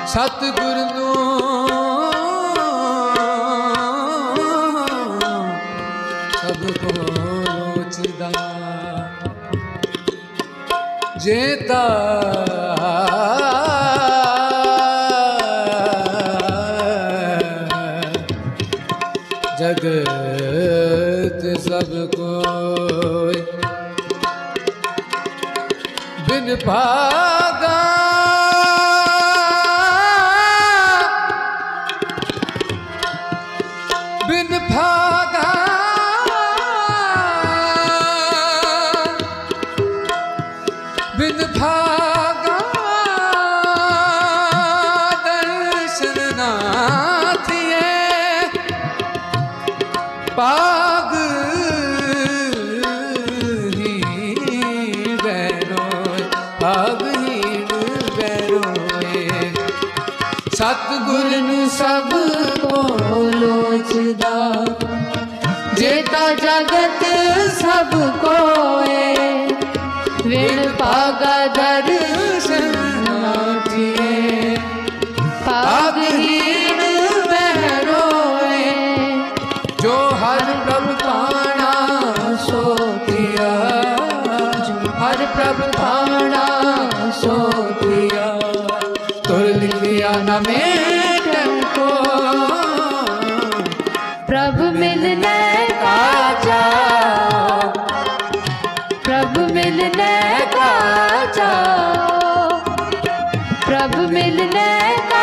सतगुर नू सबको लोचदा जेता जगत सबको बिन भागा बिन भागा बिन भागा दर्शन ना थिए पाग हीन बैरोए पाग हीन बैरोए सतगुर नू सब को लोचदा जेता जगत सब कोए विण पागा दर्शन नाथिए पाग हीन बैरोए जो हर प्रभु पाना सो दिया हर प्रभु पाना सो दिया तुर लिखिया न मेटन को प्रभु मिलने का जाओ प्रभु मिलने का जाओ प्रभु मिलने का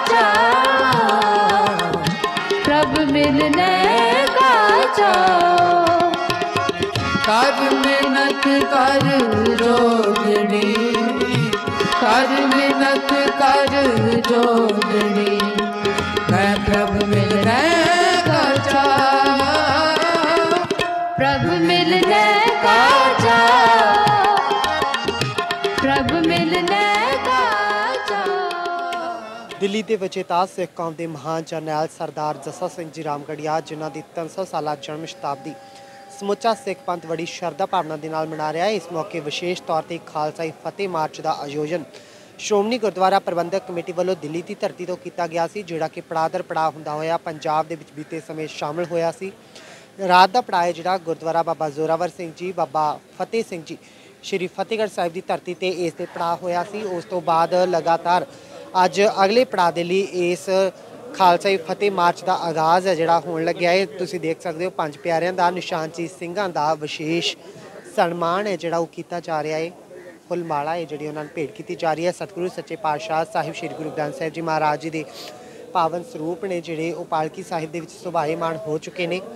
जाओ प्रभु मिलने का जाओ कर मेहनत कर जोगनी कर मेहनत कर जोगनी मैं प्रभु मिलने का जाओ प्रभु मिलने का जाओ प्रभु मिलने का जाओ। दिल्ली के विजेता सिख कौम के महान जरनैल सरदार जस्सा सिंह जी रामगढ़िया जिन्हों की 300 साल जन्म शताब्दी समुचा सिख पंथ बड़ी शरधा भावना के नाल मना रहा है। इस मौके विशेष तौर पर खालसाई फतेह मार्च का आयोजन श्रोमणी गुरुद्वारा प्रबंधक कमेटी वालों दिल्ली की धरती तो किया गया सी, जिहड़ा कि पड़ाव दर पड़ाव हुंदा होया पंजाब दे विच बीते समय शामिल होया सी। रात का पड़ाव जिहड़ा गुरुद्वारा बाबा जोरावर सिंह जी बाबा फतेह सिंह जी श्री फतेहगढ़ साहिब की धरती ते इस ते पड़ाव होया सी। उस तो बाद लगातार अज अगले पड़ाव के लिए इस खालसाई फतेह मार्च का आगाज़ है जिहड़ा होण लग्या है। तुसीं देख सकते हो पंज प्यारियां दा निशानचीज सिंघां दा विशेष सन्मान है जिहड़ा ओह कीता जा रहा है। फुलमाला है जिहड़ी उन्हां नूं भेंट की जा रही है। सतगुरु सच्चे पातशाह साहिब श्री गुरु ग्रंथ साहिब जी महाराज जी के पावन स्वरूप ने जिहड़े ओह पालकी साहिब दे विच सुभाएमान हो चुके हैं।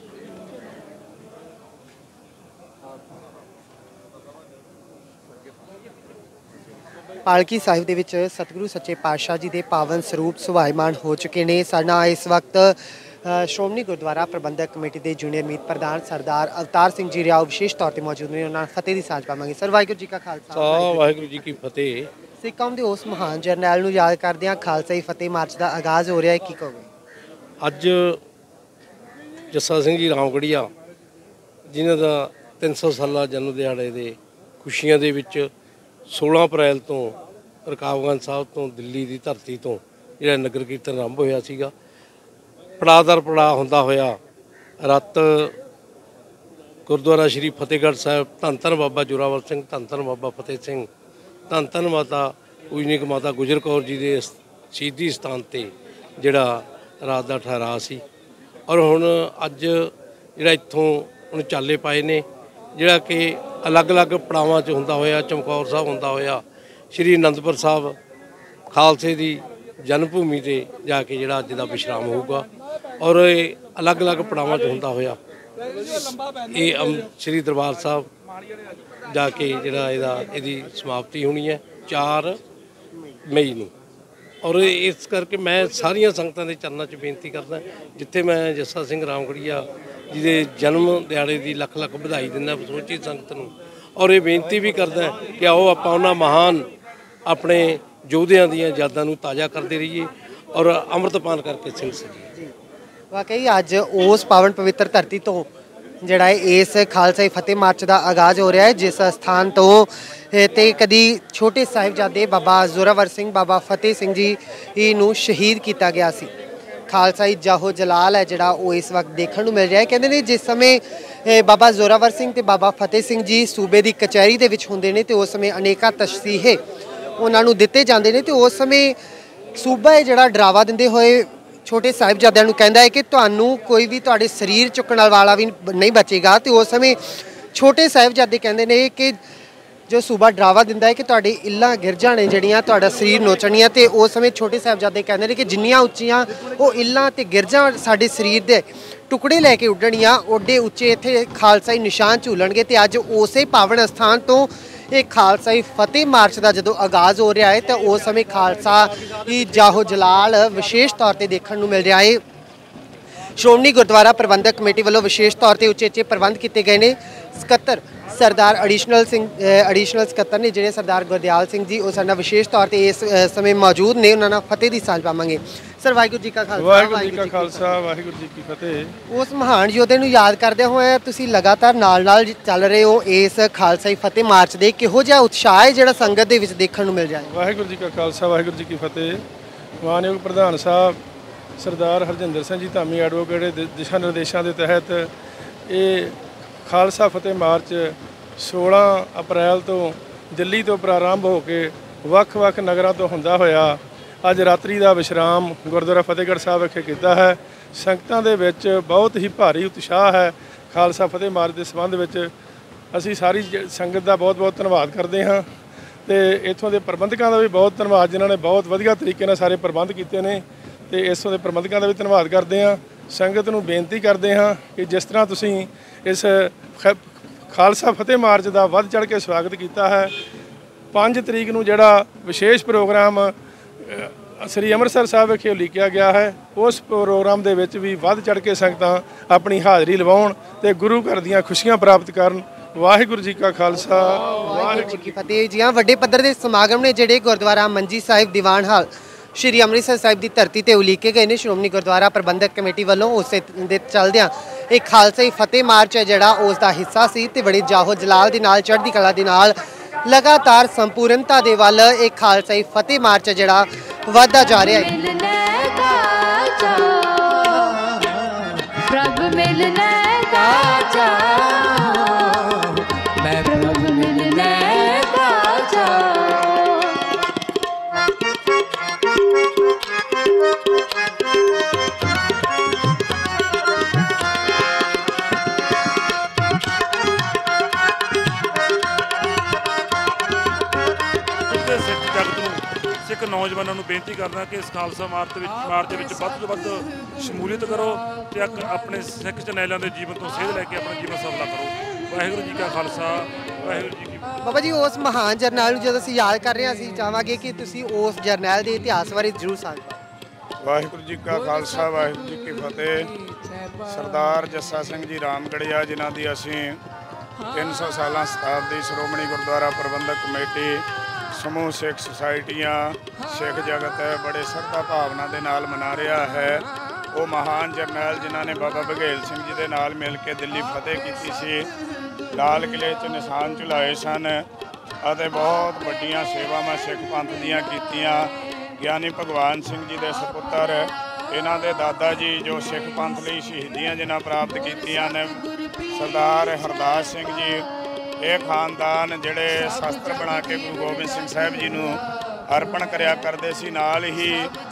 पालकी साहिब दे विच सतगुरु सच्चे पातशाह जी के पावन स्वरूप सुभाएमान हो चुके हैं। साडे नाल इस वक्त श्रोमणी गुरुद्वारा प्रबंधक कमेटी के जूनियर मीत प्रधान सरदार अवतार सिंह जी रियाओ विशेष तौर पर मौजूद ने। उन्होंने फतेह की साझ पावांगे। सर वाहिगुरू जी का खालसा वाहिगुरू जी की फतेह। सिख कौम के उस महान जरनैल नूं याद करदिआं खालसाई फतेह मार्च का आगाज़ हो रहा है, की कहोगे? अज जस्सा सिंह जी रामगढ़िया जिन्हां दा 300 साला जन्म दिहाड़े दे खुशियां दे विच 16 अप्रैल तो रकाबगंज साहब तो दिल्ली की धरती तो जिहड़ा नगर कीर्तन आरंभ होया सीगा। पड़ाव दर पड़ाव हुंदा होया रात गुरुद्वारा श्री फतेहगढ़ साहिब धन धन बाबा जोरावर सिंह धन धन बाबा फतेह सिंह धन धन माता पूजनीक माता गुजर कौर जी के शहीदी स्थान ते जिहड़ा रात का ठहराव सी। और हुण अज जिहड़ा इत्थों हुण चाले पाए ने जिहड़ा कि अलग अलग पड़ावां च हुंदा होया चमकौर साहब हुंदा होया श्री आनंदपुर साहब खालसे की जन्म भूमि ते जाके जिहड़ा अज दा विश्राम होगा। और अलग अलग पड़ावां च हुंदा होया ये श्री दरबार साहब जाके जिहड़ा इहदी समाप्ति होनी है 4 मई नूं। और इस करके मैं सारिया संगतां दे चरणों च बेनती करदा जिथे मैं जस्सा सिंह रामगढ़िया जी दे जन्म दिहाड़े की लख लख बधाई दिंदा समूची संगत नूं। और ये बेनती भी करदा कि आओ आपां उन्हां महान अपने योद्धियां दीयां यादां नूं ताज़ा करते रहिए और अमृतपान करके सिंह सजीए। वाकई अज उस पावन पवित्र धरती तो ਜਿਹੜਾ ਇਸ ਖਾਲਸਾਈ ਫਤਿਹ ਮਾਰਚ ਦਾ ਆਗਾਜ਼ ਹੋ ਰਿਹਾ ਹੈ, ਜਿਸ ਸਥਾਨ ਤੋਂ ਤੇ ਕਦੀ ਛੋਟੇ ਸਾਹਿਬਜ਼ਾਦੇ ਬਾਬਾ ਜ਼ੋਰਾਵਰ ਸਿੰਘ ਬਾਬਾ ਫਤਿਹ ਸਿੰਘ ਜੀ ਨੂੰ ਸ਼ਹੀਦ ਕੀਤਾ ਗਿਆ ਸੀ। ਖਾਲਸਾਈ ਜਾਹੋ ਜਲਾਲ ਹੈ ਜਿਹੜਾ ਉਹ ਇਸ ਵਕਤ ਦੇਖਣ ਨੂੰ ਮਿਲ ਰਿਹਾ ਹੈ। ਕਹਿੰਦੇ ਨੇ ਜਿਸ ਸਮੇਂ ਬਾਬਾ ਜ਼ੋਰਾਵਰ ਸਿੰਘ ਤੇ ਬਾਬਾ ਫਤਿਹ ਸਿੰਘ ਜੀ ਸੂਬੇ ਦੀ ਕਚਹਿਰੀ ਦੇ ਵਿੱਚ ਹੁੰਦੇ ਨੇ ਤੇ ਉਸ ਸਮੇਂ ਅਨੇਕਾਂ ਤਸ਼ਸੀਹੇ ਉਹਨਾਂ ਨੂੰ ਦਿੱਤੇ ਜਾਂਦੇ ਨੇ ਤੇ ਉਸ ਸਮੇਂ ਸੂਬਾ ਹੈ ਜਿਹੜਾ ਡਰਾਵਾ ਦਿੰਦੇ ਹੋਏ ਛੋਟੇ ਸਾਹਿਬਜ਼ਾਦਿਆਂ ਨੂੰ ਕਹਿੰਦਾ ਹੈ ਕਿ ਤੁਹਾਨੂੰ ਕੋਈ ਵੀ ਤੁਹਾਡੇ ਸਰੀਰ ਚੁੱਕਣ ਵਾਲਾ ਵੀ ਨਹੀਂ ਬਚੇਗਾ। ਤੇ ਉਸ ਸਮੇਂ ਛੋਟੇ ਸਾਹਿਬਜ਼ਾਦੇ ਕਹਿੰਦੇ ਨੇ ਕਿ ਜੋ ਸੂਬਾ ਡਰਾਵਾ ਦਿੰਦਾ ਹੈ ਕਿ ਤੁਹਾਡੇ ਇੱਲਾਂ ਗਿਰਜਾਂ ਨੇ ਜਿਹੜੀਆਂ ਤੁਹਾਡਾ ਸਰੀਰ ਨੋਚਣੀਆਂ। ਤੇ ਉਸ ਸਮੇਂ ਛੋਟੇ ਸਾਹਿਬਜ਼ਾਦੇ ਕਹਿੰਦੇ ਨੇ ਕਿ ਜਿੰਨੀਆਂ ਉੱਚੀਆਂ ਉਹ ਇੱਲਾਂ ਤੇ ਗਿਰਜਾਂ ਸਾਡੇ ਸਰੀਰ ਦੇ ਟੁਕੜੇ ਲੈ ਕੇ ਉੱਡਣੀਆਂ, ਓਡੇ ਉੱਚੇ ਇੱਥੇ ਖਾਲਸਾਈ ਨਿਸ਼ਾਨ ਝੂਲਣਗੇ। ਤੇ ਅੱਜ ਉਸੇ ਪਾਵਨ ਅਸਥਾਨ ਤੋਂ ਇਹ ਖਾਲਸਾਈ ਫਤਿਹ ਮਾਰਚ ਦਾ ਜਦੋਂ ਆਗਾਜ਼ ਹੋ ਰਿਹਾ ਹੈ ਤਾਂ ਉਸ ਸਮੇਂ ਖਾਲਸਾ ਦੀ ਜਾਹੋ ਜਲਾਲ ਵਿਸ਼ੇਸ਼ ਤੌਰ ਤੇ ਦੇਖਣ ਨੂੰ ਮਿਲ ਰਿਹਾ ਹੈ। ਸ਼੍ਰੋਮਣੀ ਗੁਰਦੁਆਰਾ ਪ੍ਰਬੰਧਕ ਕਮੇਟੀ ਵੱਲੋਂ ਵਿਸ਼ੇਸ਼ ਤੌਰ ਤੇ ਉਚੇਚੇ ਪ੍ਰਬੰਧ ਕੀਤੇ ਗਏ ਨੇ। ਸਕੱਤਰ ਸਰਦਾਰ ਐਡੀਸ਼ਨਲ ਸਕੱਤਰ ਨੇ ਜਿਹੜੇ ਸਰਦਾਰ ਗੁਰਦਿਆਲ ਸਿੰਘ ਜੀ, ਉਹ ਸਾਡੇ ਨਾਲ ਵਿਸ਼ੇਸ਼ ਤੌਰ ਤੇ ਇਸ ਸਮੇਂ ਮੌਜੂਦ ਨੇ। ਉਹਨਾਂ ਨਾਲ ਫਤਿਹ ਦੀ ਸਾਂਝ ਪਾਵਾਂਗੇ। ਸਰ ਵਾਹਿਗੁਰੂ ਜੀ ਕਾ ਖਾਲਸਾ ਵਾਹਿਗੁਰੂ ਜੀ ਕੀ ਫਤਿਹ। ਉਸ ਮਹਾਨ ਯੋਧੇ ਨੂੰ ਯਾਦ ਕਰਦੇ ਹੋਏ ਤੁਸੀਂ ਲਗਾਤਾਰ ਨਾਲ ਚੱਲ ਰਹੇ ਹੋ ਇਸ ਖਾਲਸਾਈ ਫਤਿਹ ਮਾਰਚ ਦੇ, ਕਿਹੋ ਜਿਹਾ ਉਤਸ਼ਾਹ ਹੈ ਜਿਹੜਾ ਸੰਗਤ ਦੇ ਵਿੱਚ ਦੇਖਣ ਨੂੰ ਮਿਲ ਰਿਹਾ ਹੈ? ਵਾਹਿਗੁਰੂ ਜੀ ਕਾ ਖਾਲਸਾ ਵਾਹਿਗੁਰੂ ਜੀ ਕੀ ਫਤਿਹ। ਮਾਨਯੋਗ ਪ੍ਰਧਾਨ ਸਾਹਿਬ ਸਰਦਾਰ ਹਰਜਿੰਦਰ ਸਿੰਘ ਜੀ ਧਾਮੀ ਐਡਵੋਕੇਟ ਦੇ ਦਿਸ਼ਾ ਨਿਰਦੇਸ਼ਾਂ ਦੇ ਤਹਿਤ ਇਹ ਖਾਲਸਾ ਫਤਿਹ ਮਾਰਚ 16 ਅਪ੍ਰੈਲ ਤੋਂ ਦਿੱਲੀ ਤੋਂ ਪ੍ਰਾਰੰਭ ਹੋ ਕੇ ਵੱਖ-ਵੱਖ ਨਗਰਾਂ ਤੋਂ ਹੁੰਦਾ ਹੋਇਆ ਅੱਜ ਰਾਤਰੀ ਦਾ ਵਿਸ਼ਰਾਮ ਗੁਰਦੁਆਰਾ ਫਤਿਹਗੜ੍ਹ ਸਾਹਿਬ ਵਿਖੇ ਕੀਤਾ ਹੈ। ਸੰਗਤਾਂ ਦੇ ਵਿੱਚ ਬਹੁਤ ਹੀ ਭਾਰੀ ਉਤਸ਼ਾਹ ਹੈ। ਖਾਲਸਾ ਫਤਿਹ ਮਾਰਚ ਦੇ ਸੰਬੰਧ ਵਿੱਚ ਅਸੀਂ ਸਾਰੀ ਸੰਗਤ ਦਾ ਬਹੁਤ-ਬਹੁਤ ਧੰਨਵਾਦ ਕਰਦੇ ਹਾਂ ਤੇ ਇੱਥੋਂ ਦੇ ਪ੍ਰਬੰਧਕਾਂ ਦਾ ਵੀ ਬਹੁਤ ਧੰਨਵਾਦ ਜਿਨ੍ਹਾਂ ਨੇ ਬਹੁਤ ਵਧੀਆ ਤਰੀਕੇ ਨਾਲ ਸਾਰੇ ਪ੍ਰਬੰਧ ਕੀਤੇ ਨੇ ਤੇ ਇਸ ਦੇ ਪ੍ਰਬੰਧਕਾਂ ਦਾ ਵੀ ਧੰਨਵਾਦ ਕਰਦੇ ਹਾਂ। ਸੰਗਤ ਨੂੰ ਬੇਨਤੀ ਕਰਦੇ ਹਾਂ ਕਿ ਜਿਸ ਤਰ੍ਹਾਂ ਤੁਸੀਂ ਇਸ ਖਾਲਸਾ ਫਤਿਹ ਮਾਰਚ ਦਾ ਵੱਧ ਚੜ੍ਹ ਕੇ ਸਵਾਗਤ ਕੀਤਾ ਹੈ, 5 ਤਰੀਕ ਨੂੰ ਜਿਹੜਾ ਵਿਸ਼ੇਸ਼ ਪ੍ਰੋਗਰਾਮ ਸ੍ਰੀ ਅੰਮ੍ਰਿਤਸਰ ਸਾਹਿਬ ਵਿਖੇ ਉਲੀਕਿਆ ਗਿਆ ਹੈ, ਉਸ ਪ੍ਰੋਗਰਾਮ ਦੇ ਵਿੱਚ ਵੀ ਵੱਧ ਚੜ੍ਹ ਕੇ ਸੰਗਤਾਂ ਆਪਣੀ ਹਾਜ਼ਰੀ ਲਵਾਉਣ ਤੇ ਗੁਰੂ ਘਰ ਦੀਆਂ ਖੁਸ਼ੀਆਂ ਪ੍ਰਾਪਤ ਕਰਨ। ਵਾਹਿਗੁਰੂ ਜੀ ਕਾ ਖਾਲਸਾ ਵਾਹਿਗੁਰੂ ਜੀ ਕੀ ਫਤਿਹ। ਜੀ ਹਾਂ, ਵੱਡੇ ਪੱਧਰ ਦੇ ਸਮਾਗਮ ਨੇ ਜਿਹੜੇ ਗੁਰਦੁਆਰਾ ਮੰਜੀ ਸਾਹਿਬ ਦੀਵਾਨ ਹਾਲ ਸ਼੍ਰੀ ਅੰਮ੍ਰਿਤਸਰ ਸਾਹਿਬ ਦੀ ਧਰਤੀ ਤੇ ਉਲੀਕੇ ਗਏ ਨੇ ਸ਼੍ਰੋਮਣੀ ਗੁਰਦੁਆਰਾ ਪ੍ਰਬੰਧਕ ਕਮੇਟੀ ਵੱਲੋਂ। ਉਸੇ ਦੇ ਚੱਲਦਿਆਂ ਇਹ ਖਾਲਸਾਈ ਫਤਿਹ ਮਾਰਚ ਹੈ ਜਿਹੜਾ ਉਸ ਦਾ ਹਿੱਸਾ ਸੀ ਤੇ ਬੜੇ ਜਾਹੋ ਜਲਾਲ ਦੇ ਨਾਲ ਚੜ੍ਹਦੀ ਕਲਾ ਦੇ ਨਾਲ ਲਗਾਤਾਰ ਸੰਪੂਰਨਤਾ ਦੇ ਵੱਲ ਇਹ ਖਾਲਸਾਈ ਫਤਿਹ ਮਾਰਚ ਹੈ ਜਿਹੜਾ ਵਧਦਾ ਜਾ ਰਿਹਾ ਹੈ। ਪ੍ਰਭ ਮਿਲਨੇ ਕਾ ਚਾਅ, ਮੈਂ ਪ੍ਰਭ ਮਿਲਨੇ ਕਾ ਚਾਅ। ਸਿੱਖ ਨੌਜਵਾਨਾਂ ਨੂੰ ਬੇਨਤੀ ਕਰਦਾ ਕਿ ਇਸ ਖਾਲਸਾ ਮਾਰਚ ਦੇ ਵਿੱਚ ਵੱਧ ਤੋਂ ਵੱਧ ਸ਼ਮੂਲੀਅਤ ਕਰੋ ਤੇ ਆਪਣੇ ਸਿੱਖ ਜਰਨੈਲਾਂ ਦੇ ਜੀਵਨ ਤੋਂ ਸੇਧ ਲੈ ਕੇ ਆਪਣਾ ਜੀਵਨ ਸਫਲਾ ਕਰੋ। ਵਾਹਿਗੁਰੂ ਜੀ ਕਾ ਖਾਲਸਾ ਵਾਹਿਗੁਰੂ ਜੀ ਕੀ ਫਤਿਹ। ਬਾਬਾ ਜੀ, ਉਸ ਮਹਾਨ ਜਰਨੈਲ ਨੂੰ ਜਦੋਂ ਅਸੀਂ ਯਾਦ ਕਰ ਰਹੇ ਹਾਂ, ਅਸੀਂ ਚਾਹਾਂਗੇ ਕਿ ਤੁਸੀਂ ਉਸ ਜਰਨੈਲ ਦੇ ਇਤਿਹਾਸ ਬਾਰੇ ਜ਼ਰੂਰ ਸਾਂਝ ਪਾਓ। ਵਾਹਿਗੁਰੂ ਜੀ ਕਾ ਖਾਲਸਾ ਵਾਹਿਗੁਰੂ ਜੀ ਕੀ ਫਤਿਹ। ਸਰਦਾਰ ਜੱਸਾ ਸਿੰਘ ਜੀ ਰਾਮਗੜੀਆ ਜਿਨ੍ਹਾਂ ਦੀ ਅਸੀਂ 300 ਸਾਲਾਂ ਸ਼ਤਾਬਦੀ ਸ਼੍ਰੋਮਣੀ ਗੁਰਦੁਆਰਾ ਪ੍ਰਬੰਧਕ ਕਮੇਟੀ ਸਮੂਹ ਸਿੱਖ ਸੁਸਾਇਟੀਆਂ ਸਿੱਖ ਜਗਤ ਬੜੇ ਸ਼ਰਧਾ ਭਾਵਨਾ ਦੇ ਨਾਲ ਮਨਾ ਰਿਹਾ ਹੈ। ਉਹ ਮਹਾਨ ਜਰਨੈਲ ਜਿਨ੍ਹਾਂ ਨੇ ਬਾਬਾ ਬਘੇਲ ਸਿੰਘ ਜੀ ਦੇ ਨਾਲ ਮਿਲ ਕੇ ਦਿੱਲੀ ਫਤਿਹ ਕੀਤੀ ਸੀ, ਲਾਲ ਕਿਲ੍ਹੇ 'ਚ ਨਿਸ਼ਾਨ ਝੁਲਾਏ ਸਨ ਅਤੇ ਬਹੁਤ ਵੱਡੀਆਂ ਸੇਵਾਵਾਂ ਸਿੱਖ ਪੰਥ ਦੀਆਂ ਕੀਤੀਆਂ। ਗਿਆਨੀ ਭਗਵਾਨ ਸਿੰਘ ਜੀ ਦੇ ਸਪੁੱਤਰ ਇਹਨਾਂ ਦੇ ਦਾਦਾ ਜੀ ਜੋ ਸਿੱਖ ਪੰਥ ਲਈ ਸ਼ਹੀਦੀਆਂ ਜਿਨ੍ਹਾਂ ਪ੍ਰਾਪਤ ਕੀਤੀਆਂ ਨੇ, ਸਰਦਾਰ ਹਰਦਾਸ ਸਿੰਘ ਜੀ, ਇਹ ਖਾਨਦਾਨ ਜਿਹੜੇ ਸ਼ਸਤਰ ਬਣਾ ਕੇ ਗੁਰੂ ਗੋਬਿੰਦ ਸਿੰਘ ਸਾਹਿਬ ਜੀ ਨੂੰ ਅਰਪਣ ਕਰਿਆ ਕਰਦੇ ਸੀ। ਨਾਲ ਹੀ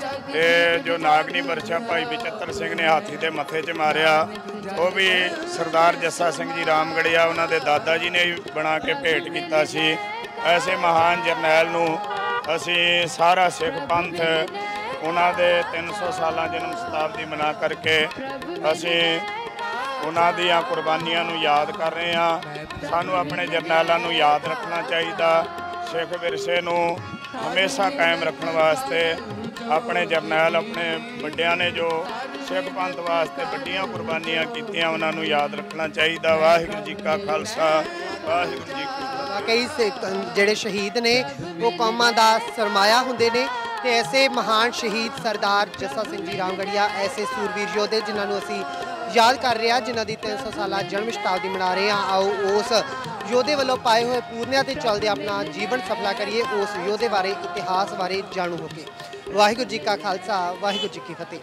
ਇਹ ਜੋ ਨਾਗਨੀ ਵਰਸ਼ਾ ਭਾਈ ਬਚਿੱਤਰ ਸਿੰਘ ਨੇ ਹਾਥੀ ਦੇ ਮੱਥੇ 'ਚ ਮਾਰਿਆ, ਉਹ ਵੀ ਸਰਦਾਰ ਜੱਸਾ ਸਿੰਘ ਜੀ ਰਾਮਗੜੀਆ ਉਹਨਾਂ ਦੇ ਦਾਦਾ ਜੀ ਨੇ ਬਣਾ ਕੇ ਭੇਟ ਕੀਤਾ ਸੀ। ਐਸੇ ਮਹਾਨ ਜਰਨੈਲ ਨੂੰ ਅਸੀਂ ਸਾਰਾ ਸਿੱਖ ਪੰਥ ਉਹਨਾਂ ਦੇ 300 ਸਾਲਾਂ ਜਨਮ ਸ਼ਤਾਬਦੀ ਮਨਾ ਕਰਕੇ ਅਸੀਂ ਉਹਨਾਂ ਦੀਆਂ ਕੁਰਬਾਨੀਆਂ ਨੂੰ ਯਾਦ ਕਰ ਰਹੇ ਹਾਂ। ਸਾਨੂੰ ਆਪਣੇ ਜਰਨੈਲਾਂ ਨੂੰ ਯਾਦ ਰੱਖਣਾ ਚਾਹੀਦਾ। ਸਿੱਖ ਵਿਰਸੇ ਨੂੰ ਹਮੇਸ਼ਾ ਕਾਇਮ ਰੱਖਣ ਵਾਸਤੇ ਆਪਣੇ ਜਰਨੈਲ, ਆਪਣੇ ਵੱਡਿਆਂ ਨੇ ਜੋ ਸਿੱਖ ਪੰਥ ਵਾਸਤੇ ਵੱਡੀਆਂ ਕੁਰਬਾਨੀਆਂ ਕੀਤੀਆਂ, ਉਹਨਾਂ ਨੂੰ ਯਾਦ ਰੱਖਣਾ ਚਾਹੀਦਾ। ਵਾਹਿਗੁਰੂ ਜੀ ਕਾ ਖਾਲਸਾ ਵਾਹਿਗੁਰੂ ਜੀ ਕੀ ਫਤਿਹ। ਕਈ ਜਿਹੜੇ ਸ਼ਹੀਦ ਨੇ ਉਹ ਕੌਮਾਂ ਦਾ ਸਰਮਾਇਆ ਹੁੰਦੇ ਨੇ ਤੇ ਐਸੇ ਮਹਾਨ ਸ਼ਹੀਦ ਸਰਦਾਰ ਜੱਸਾ ਸਿੰਘ ਜੀ ਰਾਮਗੜੀਆ, ਐਸੇ ਸੂਰਬੀਰ ਯੋਧੇ ਜਿਨ੍ਹਾਂ ਨੂੰ ਅਸੀਂ याद कर रहे हैं जिन्हों की 300 साला जन्म शताब्दी मना रहे हैं। आओ उस योधे वालों पाए हुए पूरनिया ते चलते अपना जीवन सफला करिए, उस योधे बारे इतिहास बारे जाणू होके। वाहिगुरू जी का खालसा, वाहिगुरू जी की फतेह।